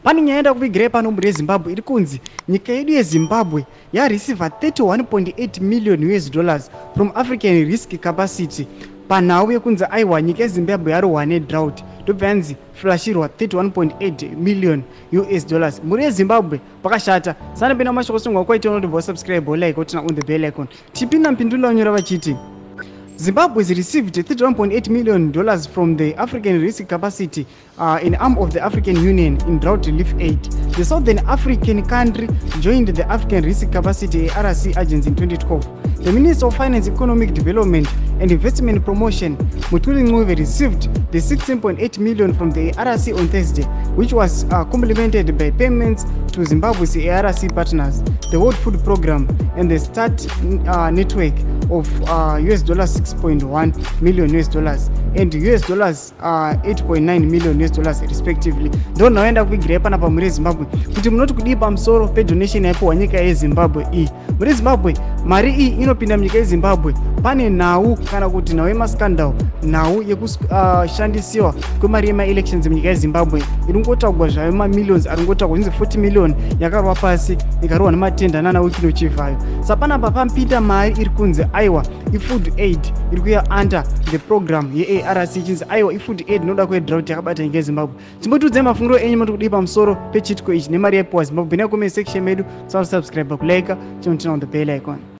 Pani nyaya yenda kuvigira pano muri Zimbabwe iri kunzi nyika yedu yeZimbabwe yareceiva 31.8 million US dollars from African risk capacity panhau yekunzi aiwa nyika yeZimbabwe yarohwa nedrought ndobva yanzi flashirwa 31.8 million US dollars. Muri yeZimbabwe pakashata sana pena mashoko songwa kwaita unoti subscribe like otina on the bell icon tipinda mpindula unyora vachiti Zimbabwe has received $31.8 million from the African risk capacity in arm of the African Union in drought relief aid. The Southern African country joined the African risk capacity ARC agency in 2012. The Minister of Finance, Economic Development and Investment Promotion, Mutuli Ngcuve, received the $16.8 million from the ARC on Thursday, which was complemented by payments to Zimbabwe's ARC partners, the World Food Program, and the START network of $6.1 million US dollars and $8.9 million US dollars respectively. Ndo naenda kuigira pana pa muri Zimbabwe kuti munoti kudi pamusoro pe donation yapo wanyika yeZimbabwe iyi. Muri Zimbabwe mari iyi inopinda munyika yeZimbabwe pane nhau kana kuti nhau yemascandal, nhau yekushandisiwa kwemari yema-elections munyika yeZimbabwe iringotagwa zvayo ma-millions aringotagwa kunzi 40 million yakarwa pasi ikarohwa nematenda nana Wikino Chief ayo. Sapanapa pampita mari iri kunzi aiwa ifood aid iri kuya under the program yeARC ichinzi aiwa ifood aid inoda kwedrought yakabata nyika yeZimbabwe. Timbotudze mafungiro enyu moti kudi pamusoro pechitiko ichi nemari yaipuwa Zimbabwe. Bena comment section medu, subscribe, kulike, turn on the bell icon.